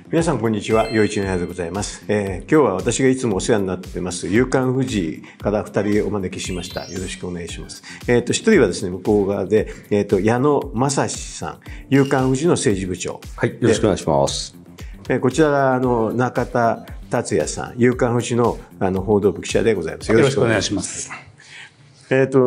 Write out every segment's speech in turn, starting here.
皆さんこんにちは、陽一の部屋でございます。今日は私がいつもお世話になっています夕刊フジから2人お招きしました。よろしくお願いします。1人はですね、向こう側で、矢野正史さん、夕刊フジの政治部長。 はい、よろしくお願いします。 こちらが中田達也さん、夕刊フジの報道部記者でございます。 よろしくお願いします。 今日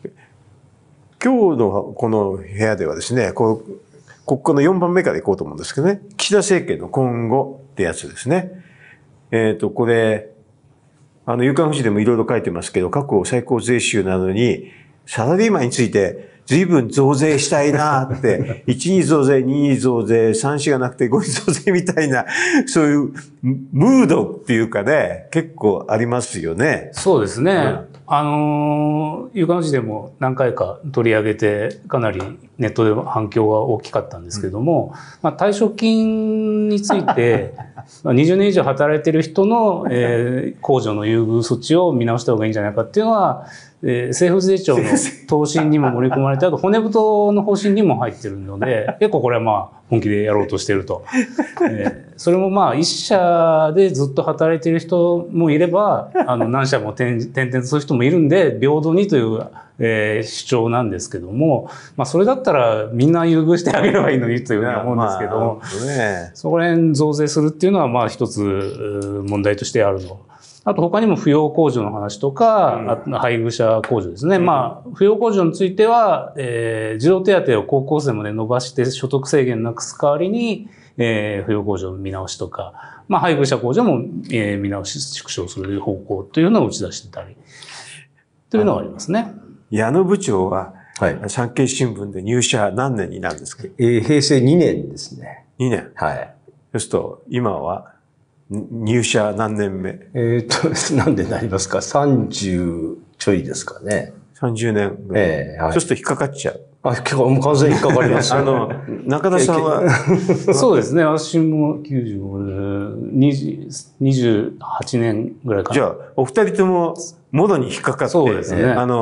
のこの部屋ではですね、ここの4番目からいこうと思うんですけどね、岸田政権の今後ってやつですね。これ、夕刊フジでもいろいろ書いてますけど、過去最高税収なのに、サラリーマンについて随分増税したいなって、1に増税、2に増税、3、4がなくて5に増税みたいな、そういうムードっていうかね、結構ありますよね。 そうですね。夕刊フジでも何回か取り上げて、かなりネットで反響が大きかったんですけども、退職金について、20年以上働いている人の、控除の優遇措置を見直した方がいいんじゃないかっていうのは、政府税調の答申にも盛り込まれて、あと骨太の方針にも入ってるので、結構これは本気でやろうとしていると。それも一社でずっと働いている人もいれば、何社も転々とする人もいるんで、平等にという、主張なんですけども、それだったらみんな優遇してあげればいいのにというふうに思うんですけど、そこら辺増税するっていうのは一つ問題としてあるの。あと他にも扶養控除の話とか、配偶者控除ですね。扶養控除については、児童手当を高校生まで伸ばして所得制限なくす代わりに、扶養控除の見直しとか、配偶者控除も、見直し縮小する方向というのを打ち出してたり、というのがありますね。 矢野部長は、産経新聞で入社何年になるんですか？ 平成2年ですね。 2年。 はい。 そうすると、今は入社何年目？ 何年になりますか？ 30 ちょいですかね。 30年ぐらい。そうすると引っかかっちゃう。 結構もう完全に引っかかりますよ。 中田さんはそうですね。私も95年、28年ぐらいかな。 じゃあ、お二人とも、もろに引っかかって。 そうですね。 だから、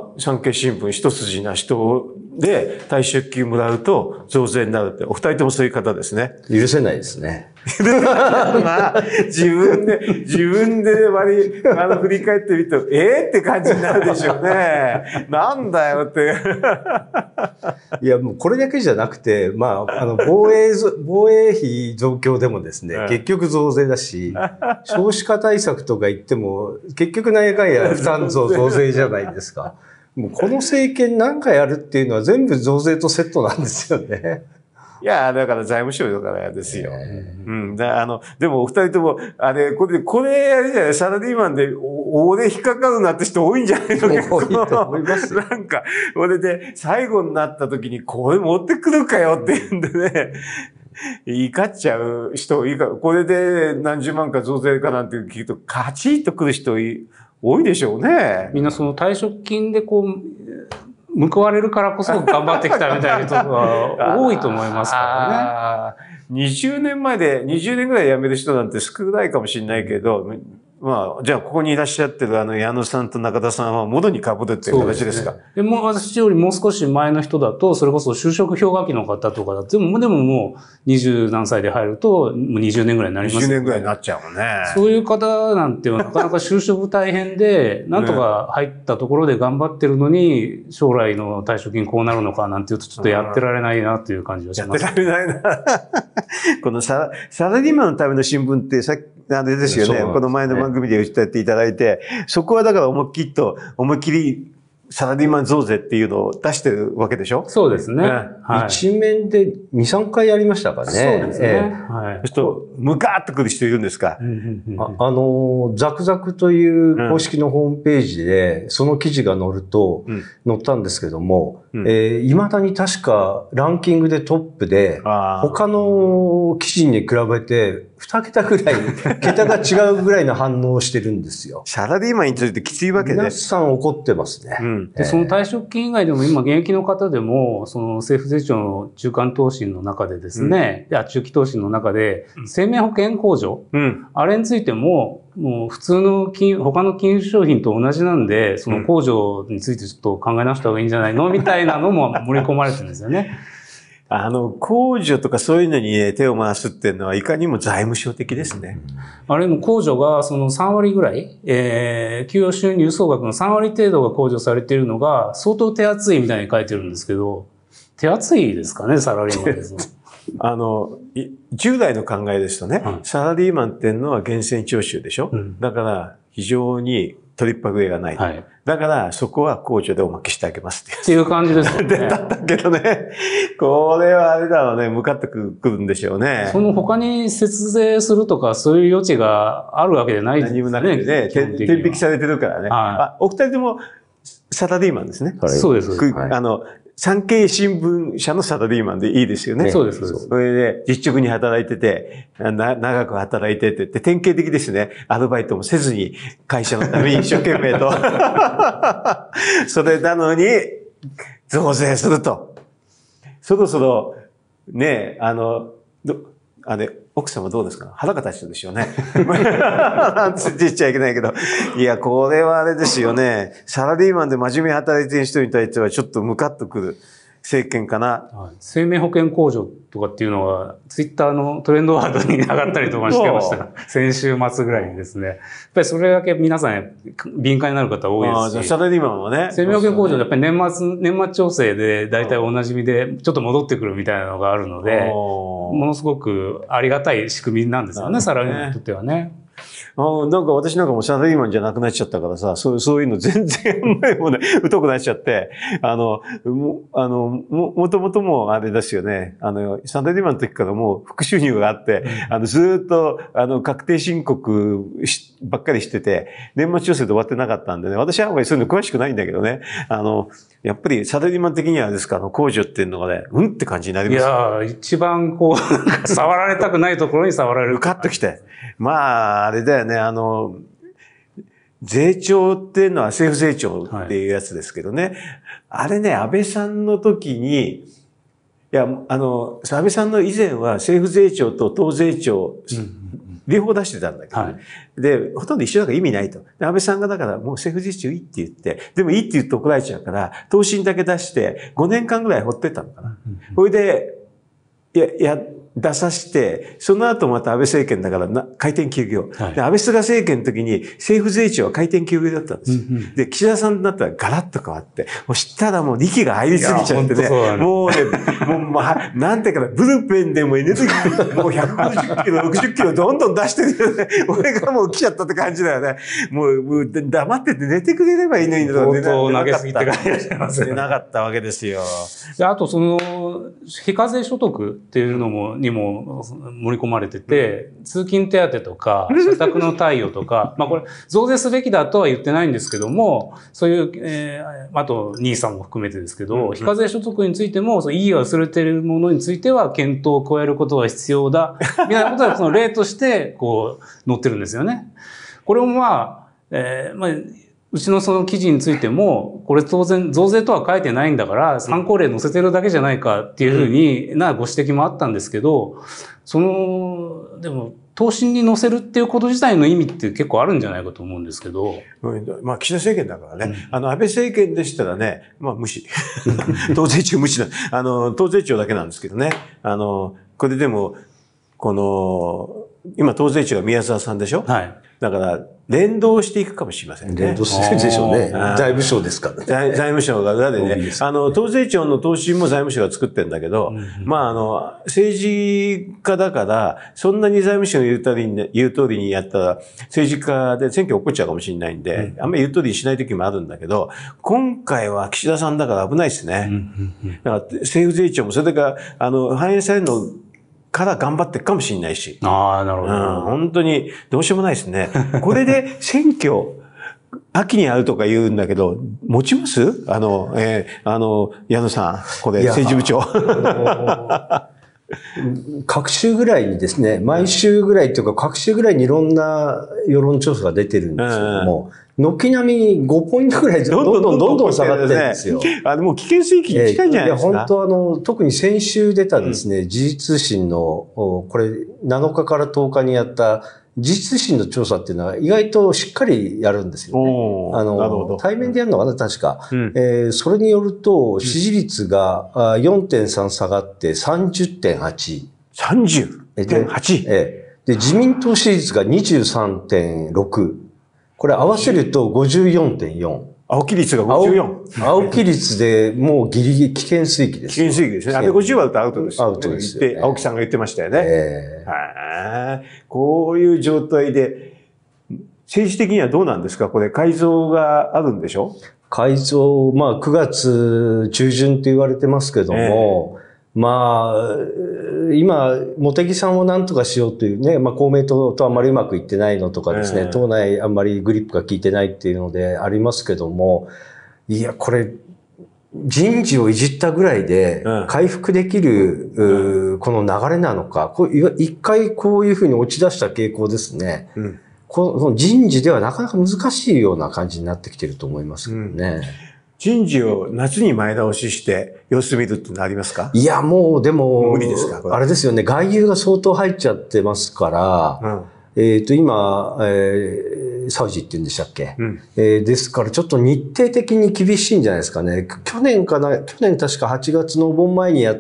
産経新聞一筋な人で退職金もらうと増税になるって、お二人ともそういう方ですね。 許せないですね。 自分で振り返ってみると、って感じになるでしょうね。なんだよって。 いや、もうこれだけじゃなくて、防衛費増強でもですね、結局増税だし、少子化対策とか言っても、結局何やかんや負担増税じゃないですか。もうこの政権なんかやるっていうのは全部増税とセットなんですよね。 いや、だから財務省だからですよ。でもお二人とも、これ、あれじゃない、サラリーマンで、俺引っかかるなって人多いんじゃないの？ 多いと思います。 俺で、最後になった時に、これ持ってくるかよって言うんでね、怒っちゃう人、これで何十万か増税かなんて聞くと、カチッとくる人多いでしょうね。 みんなその退職金で報われるからこそ頑張ってきたみたいな人が多いと思いますからね。20年ぐらい辞める人なんて少ないかもしれないけど、じゃあここにいらっしゃってる矢野さんと中田さんは元に被るっていう形ですか？ でも私よりもう少し前の人だと、それこそ就職氷河期の方とかだと、でももう20何歳で入ると、もう20年ぐらいになります、 20年ぐらいになっちゃうもんね。 そういう方なんてなかなか就職大変で、なんとか入ったところで頑張ってるのに、将来の退職金こうなるのかなんていうと、ちょっとやってられないなっていう感じがします。 やってられないな。このサラリーマンのための新聞ってさっき、あれですよね。この前の番組で言っていただいて、そこはだから思いっきりサラリーマン増税っていうのを出してるわけでしょ？ そうですね。 一面で2、3回やりましたかね。 そうですね。 そうすると、ムカーッとくる人いるんですか？ ザクザクという公式のホームページで、その記事が載ったんですけども、未だに確かランキングでトップで、他の記事に比べて2桁ぐらい、桁が違うぐらいの反応をしてるんですよ。 サラリーマンについてきついわけで。 皆さん怒ってますね。 で、その退職金以外でも今現役の方でも、その政府税調の中間答申の中でですね、中期答申の中で、生命保険控除、あれについても、もう普通の他の金融商品と同じなんで、その控除についてちょっと考え直した方がいいんじゃないのみたいなのも盛り込まれてるんですよね。 控除とかそういうのにね、手を回すっていうのは、いかにも財務省的ですね。 あれも控除がその3割ぐらい、給与収入総額の3割程度が控除されているのが、相当手厚いみたいに書いてるんですけど、手厚いですかね、サラリーマンですの。 従来の考えですとね、サラリーマンっていうのは源泉徴収でしょ、だから、非常に取りっぱぐれがない。だから、そこは控除でおまけしてあげますっていう感じですよね。 だったけどね、これはあれだろうね、向かってくるんでしょうね。 その他に節税するとか、そういう余地があるわけじゃないですね。 何もなくてね、天引きされてるからね。お二人ともサラリーマンですね。 そうです。 産経新聞社のサラリーマンでいいですよね。 そうです。 それで、実直に働いてて、長く働いてて、典型的ですね。アルバイトもせずに、会社のために一生懸命と。それなのに、増税すると。そろそろ、ね、奥様どうですか？腹が立つでしょうね。言っちゃいけないけど。いや、これはあれですよね。サラリーマンで真面目に働いてる人に対してはちょっとムカッとくる政権かな。 生命保険控除とかっていうのは、ツイッターのトレンドワードに上がったりとかしてました。先週末ぐらいにですね。やっぱりそれだけ皆さん敏感になる方多いですし。 サラリーマンはね。 生命保険控除でやっぱり年末調整で大体おなじみでちょっと戻ってくるみたいなのがあるので、ものすごくありがたい仕組みなんですよね、サラリーマンにとってはね。 なんか私なんかもサラリーマンじゃなくなっちゃったからさ、そういうの全然もうね、疎くなっちゃって、もともともあれですよね、サラリーマンの時からもう副収入があって、ずーっと、確定申告ばっかりしてて、年末調整で終わってなかったんでね、私はあんまりそういうの詳しくないんだけどね、やっぱりサラリーマン的にはですか、控除っていうのがね、うんって感じになります。 いや一番触られたくないところに触られる。 ムカッときて。まあ、あれだよね、税調っていうのは政府税調っていうやつですけどね。あれね、安倍さんの時に、いや、安倍さんの以前は政府税調と党税調、両方出してたんだけどね。で、ほとんど一緒だから意味ないと。で安倍さんがだからもう政府税調いいって言って、でもいいって言って怒られちゃうから、答申だけ出して5年間ぐらい放ってたのかな。それで、出さして、その後また安倍政権だから回転休業。で安倍菅政権の時に政府税調は回転休業だったんですよ。で、岸田さんになったらガラッと変わって、そしたらもう力が入りすぎちゃってね、もうね、なんていうかな、ブルペンでもエネルギー、もう150キロ、60キロどんどん出してるよね。俺がもう来ちゃったって感じだよね。もう黙ってて寝てくれればいいのに相当投げすぎって感じがしますね。なかったわけですよ。 で、あと非課税所得っていうのにも盛り込まれてて、通勤手当とか、社宅の貸与とか、これ、増税すべきだとは言ってないんですけども、そういう、あと、NISAも含めてですけど、非課税所得についても、意義が薄れているものについては、検討を加えることが必要だ、みたいなことは、その例として、載ってるんですよね。これもうちのその記事についても、これ当然増税とは書いてないんだから、参考例載せてるだけじゃないかっていうふうになご指摘もあったんですけど、でも、答申に載せるっていうこと自体の意味って結構あるんじゃないかと思うんですけど。 岸田政権だからね。安倍政権でしたらね、無視。党税調無視党税調だけなんですけどね。これでも、今党税調が宮沢さんでしょ？はい。だから、連動していくかもしれませんね。 連動するでしょうね。財務省ですからね。 財務省が裏でね、党税庁の答申も財務省が作ってるんだけど、政治家だから、そんなに財務省の言う通りにやったら、政治家で選挙起こっちゃうかもしれないんで、あんまり言う通りにしない時もあるんだけど、今回は岸田さんだから危ないですね。だから政府税調もそれだから、反映されるの、から頑張っていくかもしれないし。 なるほど。 本当にどうしようもないですね。これで選挙、秋にやるとか言うんだけど、持ちます？矢野さん、これ、政治部長。 各週ぐらいにですね、毎週ぐらいというか、各週ぐらいにいろんな世論調査が出てるんですけども、軒並み5ポイントぐらいどんどん下がってるんですよ。 もう危険水域に近いんじゃないですか。 本当特に先週出たですね、時事通信の、これ7日から10日にやった自身の調査っていうのは意外としっかりやるんですよね。 なるほど。 対面でやるのかな、確か。 うんそれによると、支持率が4.3 下がって 30.8。 30.8? で、自民党支持率が 23.6。これ合わせると 54.4。 青木率が54。 青木率でもうギリギリ危険水域です。 危険水域ですね。あれ50割るとアウトですよ、ね。 アウトですよね。 青木さんが言ってましたよね。こういう状態で、政治的にはどうなんですか？これ改造があるんでしょ？ 改造、まあ9月中旬って言われてますけども、まあ、今、茂木さんを何とかしようというね、まあ公明党とあんまりうまくいってないのとかですね、党内あんまりグリップが効いてないっていうのでありますけども、いや、これ、人事をいじったぐらいで回復できる、この流れなのか、一回こういうふうに落ち出した傾向ですね。この人事ではなかなか難しいような感じになってきてると思いますけどね。 人事を夏に前倒しして様子見るってのありますか？ いや、もうでも、 無理ですか？ あれですよね、外遊が相当入っちゃってますから、今、サウジって言うんでしたっけ、ですからちょっと日程的に厳しいんじゃないですかね。去年確か8月のお盆前にやって、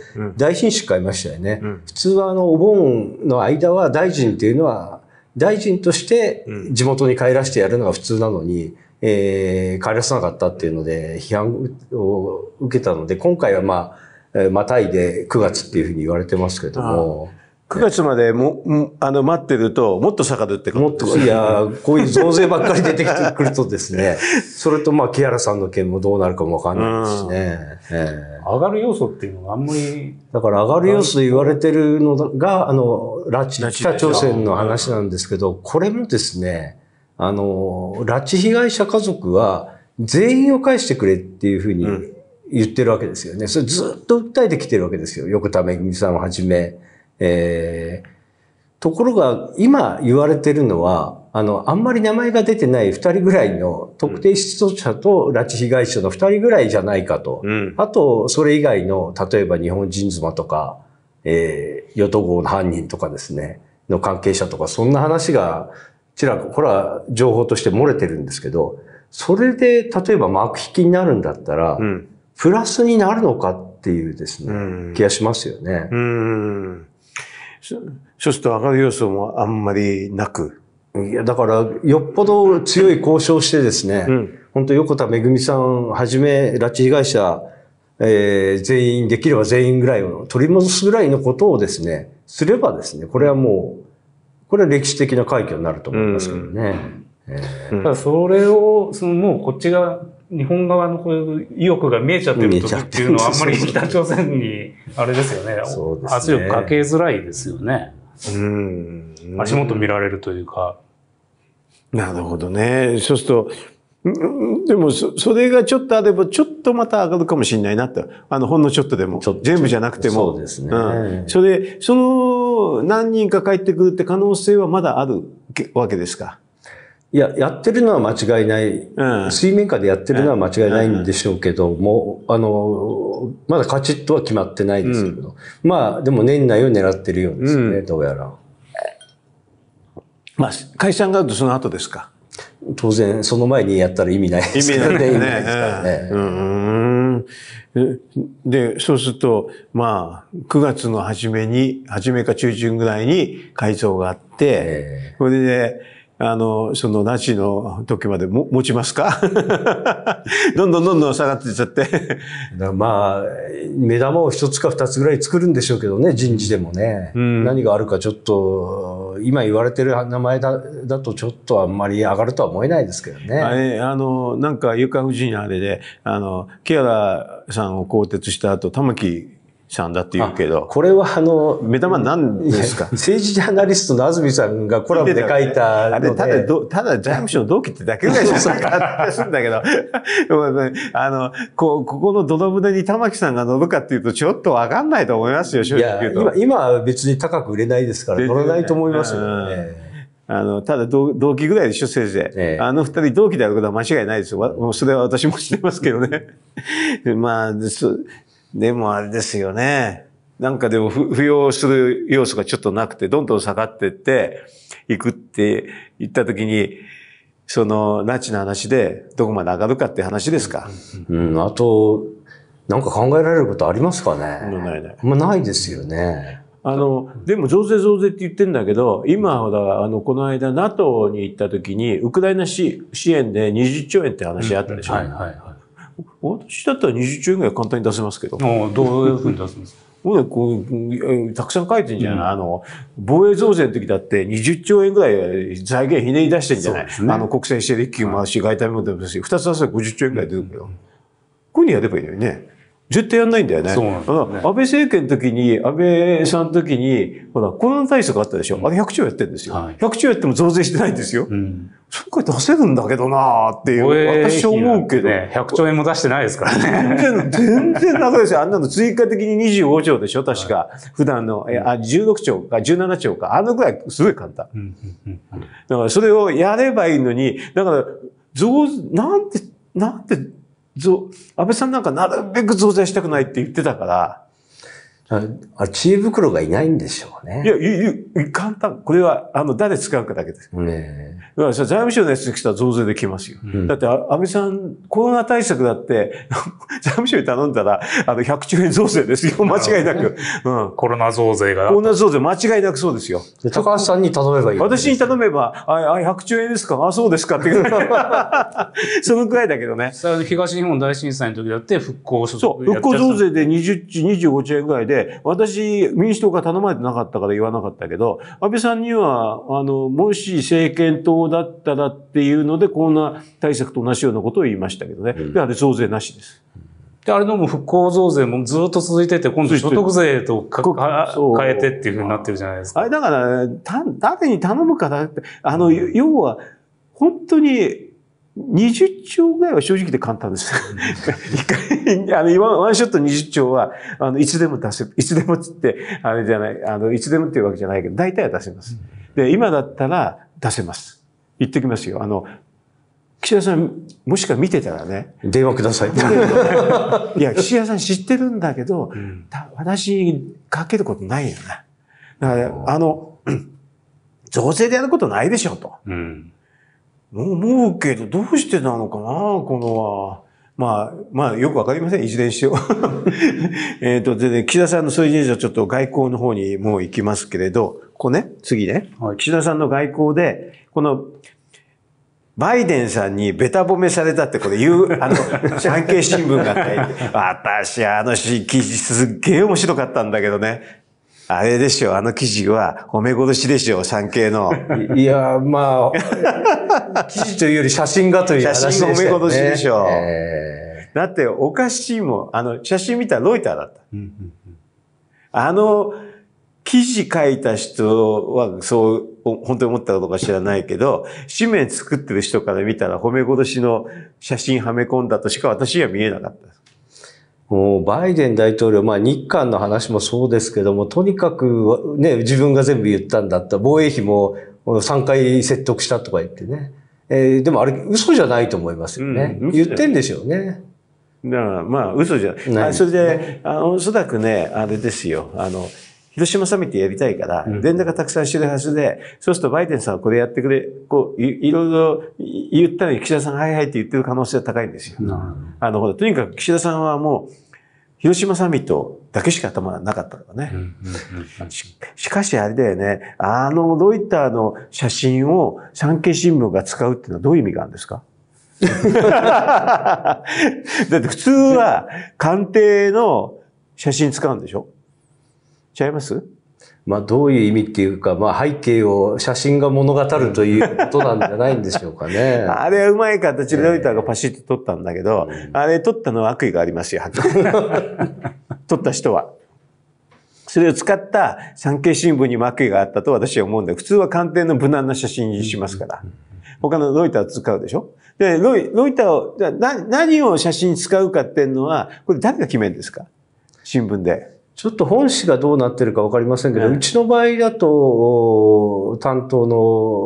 大臣祝会いましたよね。普通はお盆の間は大臣っていうのは、大臣として地元に帰らせてやるのが普通なのに、帰らせなかったっていうので批判を受けたので、今回はまたいで9月っていうふうに言われてますけども。 9月まで待ってると、もっと下がるってことですね。 いや、こういう増税ばっかり出てくるとですね、それと木原さんの件もどうなるかもわかんないですしね。 上がる要素っていうのがあんまり。 だから上がる要素と言われてるのが、北朝鮮の話なんですけど、これもですね、拉致被害者家族は全員を返してくれっていうふうに言ってるわけですよね。それずっと訴えてきてるわけですよ。横田めぐみさんをはじめ。ところが今言われてるのは、あんまり名前が出てない2人ぐらいの特定失踪者と拉致被害者の2人ぐらいじゃないかと。あと、それ以外の、例えば日本人妻とか、与党号の犯人とかですね、の関係者とか、そんな話が、これは情報として漏れてるんですけど、それで例えば幕引きになるんだったら、プラスになるのかっていうですね、気がしますよね。 そうすると上がる要素もあんまりなく。 いや、だから、よっぽど強い交渉してですね、本当横田めぐみさんはじめ、拉致被害者、全員、できれば全員ぐらいを取り戻すぐらいのことをですね、すればですね、これは歴史的な快挙になると思いますけどね。 ただそれを、もうこっちが、日本側のこういう意欲が見えちゃってる時っていうのはあんまり北朝鮮に、あれですよね。圧力かけづらいですよね。足元見られるというか。 なるほどね。そうすると、でもそれがちょっとあれば、ちょっとまた上がるかもしれないなって。ほんのちょっとでも。全部じゃなくても。 そうですね。 その何人か帰ってくるって可能性はまだあるわけですか？ いや、やってるのは間違いない。水面下でやってるのは間違いないんでしょうけども、まだカチッとは決まってないですけど。でも年内を狙ってるようですね、どうやら。 解散があるとその後ですか？ 当然、その前にやったら意味ないですからね。意味ないですからね。 で、そうすると、9月の初めか中旬ぐらいに改造があって、それで、その拉致の時まで持ちますか？どんどん下がっていっちゃって。 目玉を一つか二つぐらい作るんでしょうけどね、人事でもね。何があるかちょっと、今言われてる名前だとちょっとあんまり上がるとは思えないですけどね。 なんか、ゆか夫人あれで、木原さんを更迭した後、玉木さんだって言うけど。 これは目玉何ですか？ 政治ジャーナリストの安住さんがコラムで書いたので。 ただ財務省の同期ってだけぐらいじゃなかったりするんだけど。ここの泥船に玉木さんが乗るかっていうとちょっとわかんないと思いますよ、正直言うと。 今は別に高く売れないですから乗らないと思いますよね。 ただ同期ぐらいでしょ、せいぜい。二人同期であることは間違いないですよ。もうそれは私も知ってますけどね。でもあれですよね。 なんかでも浮揚する要素がちょっとなくて、どんどん下がってっていくって言ったときに、その、ナチの話でどこまで上がるかって話ですか。 あと、なんか考えられることありますかね。 ないない。 ないですよね。 でも増税増税って言ってんだけど、今ほら、この間 NATO に行った時に、ウクライナ支援で20兆円って話あったでしょ。 はいはいはい。 私だったら20兆円ぐらい簡単に出せますけど。 どういうふうに出すんですか？ こうたくさん書いてんじゃない、防衛増税の時だって20兆円ぐらい財源ひねり出してんじゃない、ね、国際整理基金もあるし、外為も出るし、2つ出せば50兆円ぐらい出るけど。こういうふうにやればいいのにね。絶対やんないんだよね。 そうなんですね。 安倍政権の時に、安倍さんの時に、ほら、コロナ対策あったでしょ。あれ100兆やってるんですよ。はい、100兆やっても増税してないんですよ。そこから出せるんだけどなーっていう。私は思うけど。 ね、100兆円も出してないですからね。 全然ダメですよ。あんなの追加的に25兆でしょ確か。はい、普段の、16兆か17兆か。あのぐらいすごい簡単。だからそれをやればいいのに、だから、なんて、安倍さんなんかなるべく増税したくないって言ってたから。 知恵袋がいないんでしょうね。 いや、簡単。これは、誰使うかだけです。 ねえ。 だから財務省のやつに来たら増税できますよ。だって、安倍さん、コロナ対策だって、財務省に頼んだら、100兆円増税ですよ。間違いなく。 コロナ増税が。 コロナ増税間違いなくそうですよ。 高橋さんに頼めばいい。 私に頼めば、100兆円ですかそうですかって。そのくらいだけどね。 東日本大震災の時だって復興増税で25兆円ぐらいで、私、民主党が頼まれてなかったから言わなかったけど、安倍さんには、もし政権党だったらっていうので、コロナ対策と同じようなことを言いましたけどね。で、あれ増税なしです。 で、あれのも復興増税もずっと続いてて、今度所得税と変えてっていうふうになってるじゃないですか。 あれだから、誰に頼むからって、要は、本当に、20兆ぐらいは正直で簡単です。一回、ワンショット20兆は、いつでも出せ、いつでもつって、あれじゃない、いつでもっていうわけじゃないけど、大体は出せます。で、今だったら出せます。言ってきますよ。岸田さん、もしか見てたらね。 電話ください。 いや、岸田さん知ってるんだけど、私にかけることないよな。だから、増税でやることないでしょ、と。思うけど、どうしてなのかな、このは。まあ、よくわかりません。いずれにしよう。で、岸田さんのそういう事情はちょっと外交の方にもう行きますけれど、次ね。はい、岸田さんの外交で、バイデンさんにベタ褒めされたってこれ産経新聞が書いて、私、記事すっげえ面白かったんだけどね。あれでしょ、記事は褒め殺しでしょ、産経の。 いや、まあ、記事というより写真がという話でしたね。 写真褒め殺しでしょ。だっておかしいもん。写真見たらロイターだった。記事書いた人はそう本当に思ったことか知らないけど、紙面作ってる人から見たら褒め殺しの写真はめ込んだとしか私には見えなかった。 もうバイデン大統領、日韓の話もそうですけども、とにかくね、自分が全部言ったんだった。防衛費も3回説得したとか言ってね。でもあれ嘘じゃないと思いますよね。言ってんでしょうね。 だから嘘じゃない。それで、おそらくね、あれですよ。広島サミットやりたいから、連絡がたくさんしてるはずで、そうするとバイデンさんはこれやってくれ、いろいろ言ったのに岸田さんはいはいって言ってる可能性が高いんですよ。とにかく岸田さんはもう、広島サミットだけしか頭がなかったからね。しかしあれだよね、ロイターの写真を産経新聞が使うっていうのはどういう意味があるんですか？だって普通は官邸の写真使うんでしょ？違います？ どういう意味っていうか、背景を写真が物語るということなんじゃないんでしょうかね。 あれはうまい形でロイターがパシッと撮ったんだけど、あれ撮ったのは悪意がありますよ。撮った人は。それを使った産経新聞にも悪意があったと私は思うんだけど、普通は官邸の無難な写真にしますから。他のロイターを使うでしょ？で、ロイターを、何を写真に使うかっていうのは、これ誰が決めるんですか？新聞で。 ちょっと本紙がどうなってるかわかりませんけど、うちの場合だと、担当の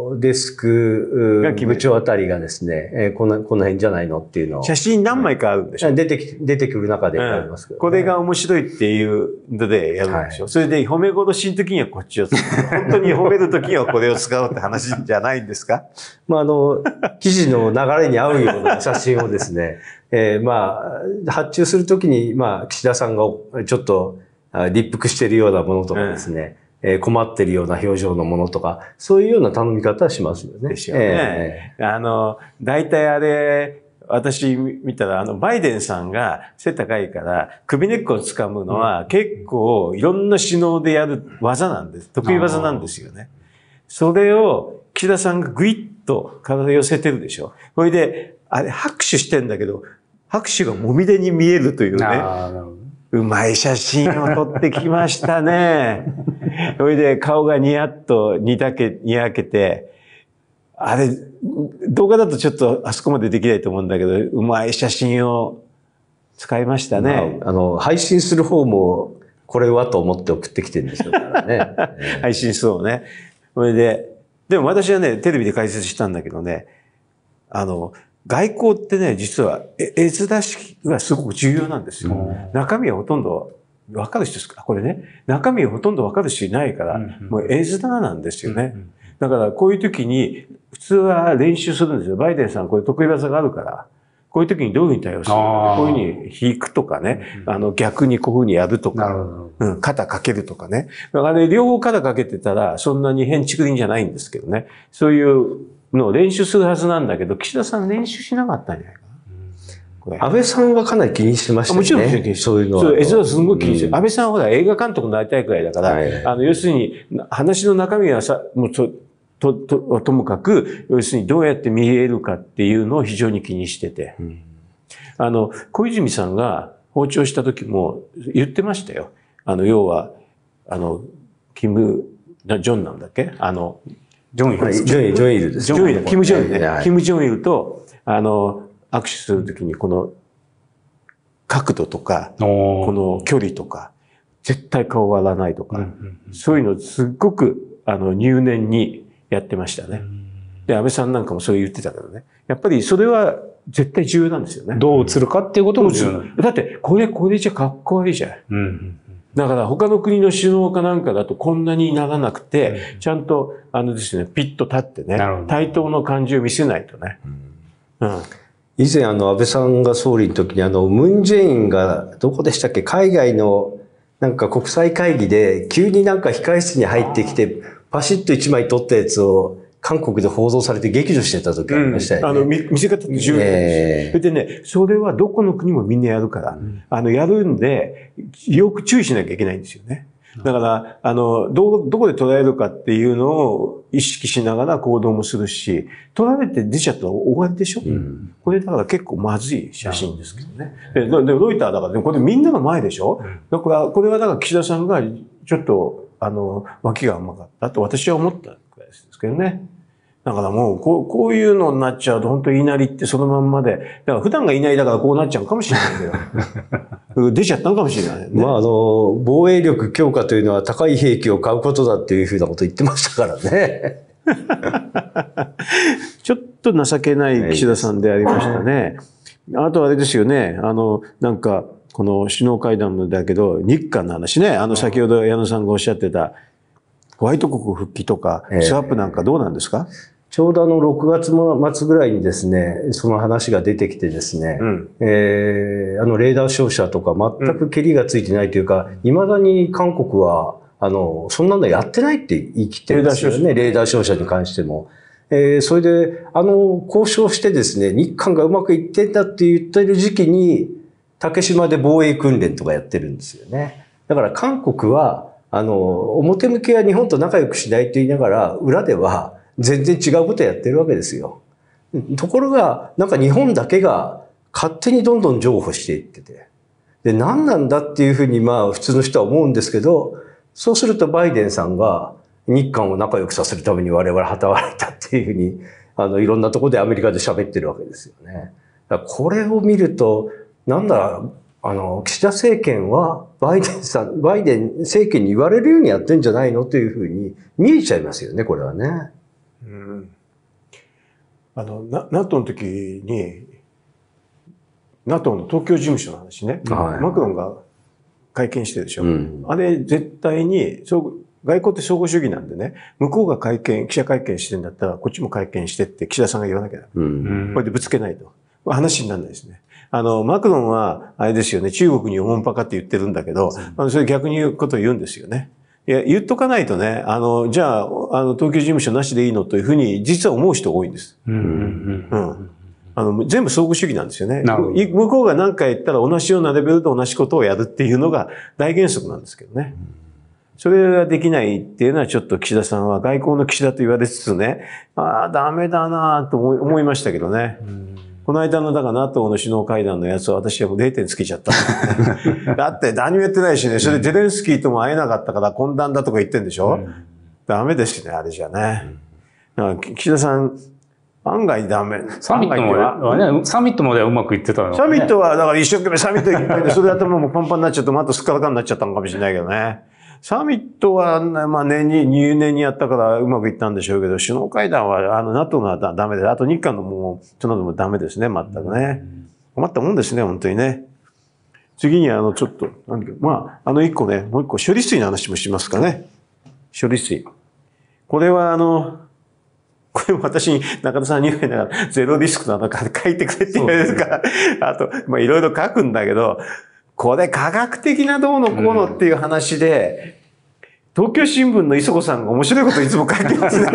デスク部長あたりがですね、この辺じゃないのっていうのを。 写真何枚かあるんでしょ、 出てくる中でありますけど、ね、 これが面白いっていうのでやるんでしょ、それで褒め殺しの時にはこっちを使う。本当に褒める時にはこれを使うって話じゃないんですか？ 記事の流れに合うような写真をですね、発注するときに、岸田さんがちょっと立腹しているようなものとかですね、困っているような表情のものとか、そういうような頼み方はしますよね。 ですよね。大体あれ、私見たら、バイデンさんが背高いから、首根っこを掴むのは結構いろんな首脳でやる技なんです。得意技なんですよね。それを岸田さんがグイッと体寄せてるでしょ。それで、あれ拍手してんだけど、拍手がもみ出に見えるというね。うまい写真を撮ってきましたね。それで顔がニヤッとにやけて、あれ、動画だとちょっとあそこまでできないと思うんだけど、うまい写真を使いましたね。 配信する方もこれはと思って送ってきてるんでしょうからね。 配信そうね。それで、でも私はね、テレビで解説したんだけどね、外交ってね、実は絵面式がすごく重要なんですよ。中身はほとんどわかる人ですか？これね、中身はほとんどわかる人いないから、もう絵面なんですよね。だからこういう時に、普通は練習するんですよ。バイデンさんこれ得意技があるから、こういう時にどういうふうに対応するか、こういうふうに引くとかね、逆にこういうふうにやるとか、肩かけるとかね。だからね、両方肩かけてたら、そんなに変竹林じゃないんですけどね。そういうのを練習するはずなんだけど、岸田さん練習しなかったんじゃないかな。 安倍さんはかなり気にしてましたね。 もちろん気にしてる。 そういうのは。 そう、絵面すごい気にしてる。安倍さんはほら映画監督になりたいくらいだから、要するに話の中身はもうともかく、要するにどうやって見えるかっていうのを非常に気にしてて。小泉さんが訪朝した時も言ってましたよ。要は、ジョンなんだっけジョンイルです。 キム・ジョンイルね。キム・ジョンイルと、握手するときにこの角度とか、この距離とか、絶対顔割らないとか、そういうのすっごく、入念にやってましたね。で、安倍さんなんかもそう言ってたけどね。やっぱりそれは絶対重要なんですよね。 どう映るかっていうことも重要なんだって、これじゃかっこ悪いじゃん。だから他の国の首脳かなんかだとこんなにならなくて、ちゃんと、ですね、ピッと立ってね、対等の感じを見せないとね。 以前安倍さんが総理の時にムンジェインがどこでしたっけ、海外のなんか国際会議で急になんか控室に入ってきてパシッと一枚撮ったやつを韓国で報道されて激怒してた時ありましたよね。 見せ方って重要なんですよ。でね、それはどこの国もみんなやるから、やるんで、よく注意しなきゃいけないんですよね。だから、どこで捉えるかっていうのを意識しながら行動もするし、撮られて出ちゃったら終わりでしょ、これだから結構まずい写真ですけどね。で、ロイターだからね、これみんなの前でしょ、だから、これはだから岸田さんがちょっと、脇が甘かったと私は思ったくらいですけどね。だからもう、こういうのになっちゃうと、本当に言いなりってそのまんまで、だから普段がいないだからこうなっちゃうかもしれないけど、出ちゃったのかもしれないね。 防衛力強化というのは高い兵器を買うことだっていうふうなこと言ってましたからね。 ちょっと情けない岸田さんでありましたね。あとあれですよね、なんか、この首脳会談だけど、日韓の話ね、先ほど矢野さんがおっしゃってた、ホワイト国復帰とか、スワップなんかどうなんですか？ ちょうど6月末ぐらいにですね、その話が出てきてですね、レーダー照射とか全くケリがついてないというか、未だに韓国は、そんなのやってないって言い切ってるんですよね、レーダー照射に関しても。それで、交渉してですね、日韓がうまくいってんだって言ってる時期に、竹島で防衛訓練とかやってるんですよね。だから韓国は、表向きは日本と仲良くしないと言いながら、裏では全然違うことやってるわけですよ。ところが、なんか日本だけが勝手にどんどん譲歩していってて。で、何なんだっていうふうに普通の人は思うんですけど、そうするとバイデンさんが日韓を仲良くさせるために我々働いたっていうふうに、いろんなところでアメリカで喋ってるわけですよね。だからこれを見ると、なんだ、岸田政権はバイデン政権に言われるようにやってんじゃないのというふうに見えちゃいますよね、これはね。 うん、NATO の時に、NATO の東京事務所の話ね、 はい、 マクロンが会見してるでしょ。あれ、絶対に、外交って相互主義なんでね、向こうが記者会見してんだったら、こっちも会見してって岸田さんが言わなきゃだ。これでぶつけないと。話にならないですね。マクロンは、あれですよね、中国におもんぱかって言ってるんだけど、それ逆に言うことを言うんですよね。いや、言っとかないとね、じゃあ、東京事務所なしでいいのというふうに、実は思う人多いんです。全部相互主義なんですよね。向こうが何か言ったら同じようなレベルで同じことをやるっていうのが大原則なんですけどね。それができないっていうのはちょっと岸田さんは外交の岸田と言われつつね、ダメだなと思いましたけどね。この間の、だから NATO の首脳会談のやつは私はもう0点つけちゃった、ね。だって何もやってないしね、それゼレンスキーとも会えなかったから懇談だとか言ってんでしょ、ダメですね、あれじゃね。岸田さん、案外ダメ。 サミットまではうまくいってたの、ね。 サミットは、だから一生懸命サミット行きたいんで、それで頭もパンパンになっちゃって、またすっからかんになっちゃったのかもしれないけどね。サミットは、まあ入念にやったからうまくいったんでしょうけど、首脳会談は、NATO のはダメで、あと日韓のそのもダメですね、全くね。困ったもんですね、本当にね。次にちょっと、まあ、一個ね、もう一個処理水の話もしますかね。処理水。これはこれ私に中田さんに言うながら、ゼロリスクなのか書いてくれって言われるから、あと、まあいろいろ書くんだけど、これ科学的などうのこうのっていう話で、東京新聞の磯子さんが面白いこといつも書いてますね。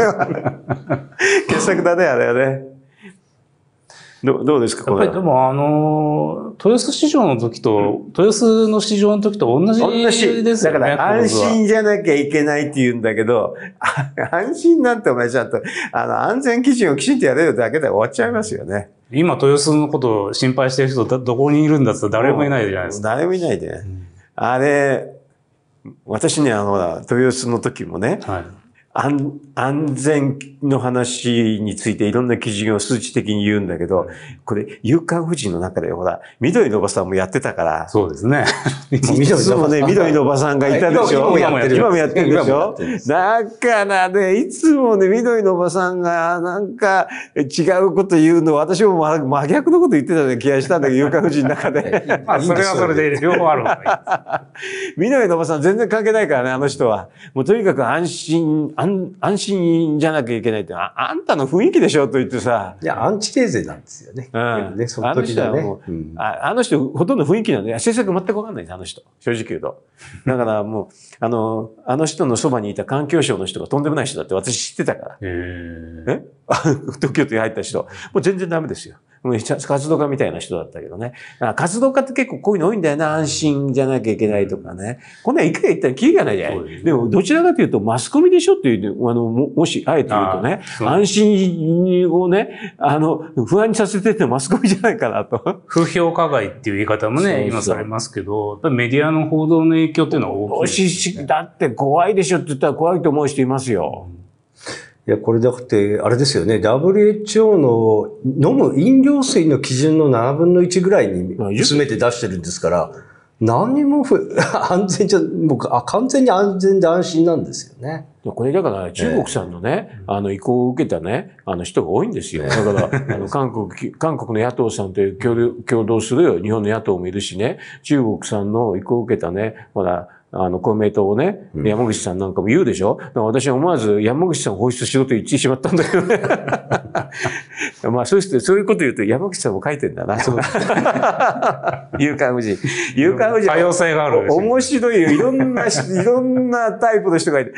傑作だね、あれはね。どうですか、これ。 やっぱりでも豊洲市場の時と、豊洲の市場の時と同じですよね。 だから安心じゃなきゃいけないって言うんだけど、安心なんてお前ちゃんと、安全基準をきちんとやれるだけで終わっちゃいますよね。 今、豊洲のことを心配してる人どこにいるんだって誰もいないじゃないですか。 誰もいないで、ね。あれ、私ね、豊洲の時もね、はい、安全の話についていろんな基準を数値的に言うんだけど、これ、夕刊フジの中でほら、緑のおばさんもやってたから。 そうですね。 いつもね、緑のおばさんがいたでしょ。今もやってるでしょ。だからね、いつもね、緑のおばさんがなんか違うこと言うの、私も真逆のこと言ってたような気がしたんだけど、夕刊フジの中で。 まあ、それはそれで両方ある方がいいです。 緑のおばさん全然関係ないからね、あの人は。もうとにかく安心じゃなきゃいけないって、あんたの雰囲気でしょと言ってさ。 いや、アンチテーゼなんですよね。ね、その時だね。 あの人、ほとんど雰囲気なんで、政策全くわかんないです、あの人。正直言うと。だからもう、あの人のそばにいた環境省の人がとんでもない人だって私知ってたから。東京都に入った人。もう全然ダメですよ。活動家みたいな人だったけどね。活動家って結構こういうの多いんだよな。安心じゃなきゃいけないとかね。こんなん一回言ったらキリがないじゃない。でも、どちらかというとマスコミでしょっていう、もし、あえて言うとね、安心をね、不安にさせてってマスコミじゃないかなと。 風評加害っていう言い方もね、今されますけど、やっぱりメディアの報道の影響っていうのは大きいですね。 だって怖いでしょって言ったら怖いと思う人いますよ。 いや、これだって、あれですよね。WHO の飲む飲料水の基準の7分の1ぐらいに詰めて出してるんですから、何にも安全じゃ、もう完全に安全で安心なんですよね。 これだから中国さんのね、意向を受けたね、人が多いんですよ。だから、韓国の野党さんと共同する日本の野党もいるしね、中国さんの意向を受けたね、ほら、公明党をね、山口さんなんかも言うでしょ。だから私は思わず山口さんを放出しろと言ってしまったんだけどね。まあそういうこと言うと山口さんも書いてんだな。夕刊フジ。夕刊フジ。 多様性がある。 面白いよ。いろんなタイプの人がいて。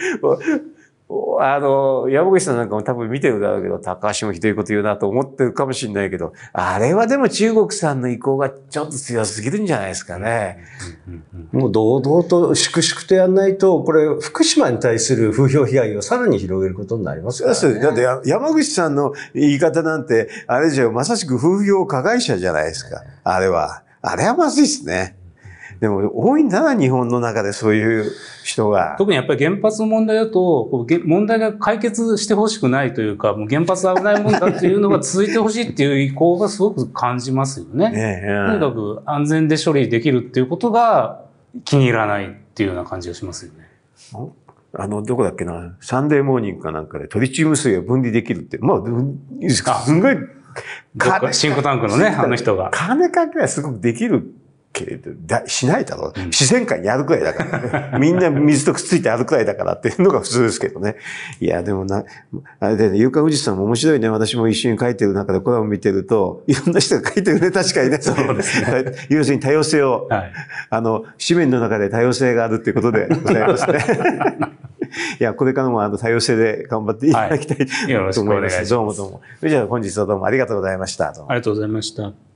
山口さんなんかも多分見てるだろうけど、高橋もひどいこと言うなと思ってるかもしれないけど、あれはでも中国さんの意向がちょっと強すぎるんじゃないですかね。 もう堂々と粛々とやんないと、これ福島に対する風評被害をさらに広げることになりますからね。 そうです。だって山口さんの言い方なんて、あれじゃまさしく風評加害者じゃないですか。あれはまずいですね。でも多いんだな、日本の中でそういう人が。 特にやっぱり原発の問題だと、問題が解決してほしくないというか、もう原発危ないもんだっていうのが続いてほしいっていう意向がすごく感じますよね。とにかく安全で処理できるっていうことが気に入らないっていうような感じがしますよね。 どこだっけな、サンデーモーニングかなんかでトリチウム水が分離できるって、まあ、すごい、 シンクタンクのね、あの人が。 金かけはすごくできるけれど、しないだろう。自然界にあるくらいだからね。みんな水とくっついてあるくらいだからっていうのが普通ですけどね。いや、でもあれでね、夕刊富士山も面白いね。私も一緒に書いてる中でコラム見てると、いろんな人が書いてるね。確かにね。 そうですね。 要するに多様性を、 はい、 紙面の中で多様性があるっていうことでございますね。いや、これからも多様性で頑張っていただきたいと思います。 よろしくお願いします。 どうもどうも。じゃあ本日はどうもありがとうございました。 ありがとうございました。